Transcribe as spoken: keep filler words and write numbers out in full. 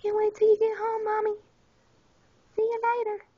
Can't wait till you get home, Mommy. See you later.